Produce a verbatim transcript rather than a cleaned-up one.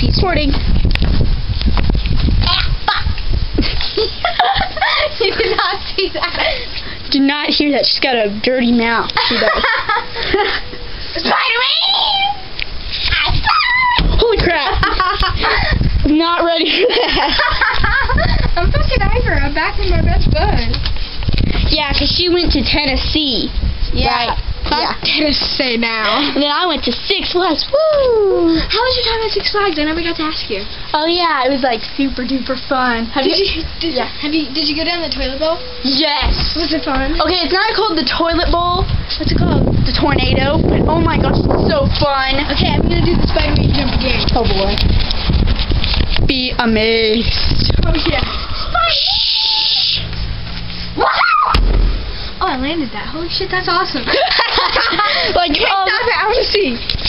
He's recording. Ah, fuck! You did not see that. Did not hear that. She's got a dirty mouth. She does. Spiderman! Holy crap! I'm not ready for that. I'm fucking over. I'm back in my best bud. Yeah, because she went to Tennessee. Yeah. Right. Fuck Yeah. Tennessee now. And then I went to Six Flags. Woo! How was your time at Six Flags? I never got to ask you. Oh yeah, it was like super duper fun. Have Did you? Did, Yeah. Have you? Did you go down the toilet bowl? Yes. Was it fun? Okay, it's not called the toilet bowl. What's it called? The tornado. But oh my gosh, it's so fun. Okay, I'm gonna do the Spider-Man jump again. Oh boy. Be amazed. Oh yeah. Oh, I landed that. Holy shit, that's awesome. Like, Stop um, it, I want to see.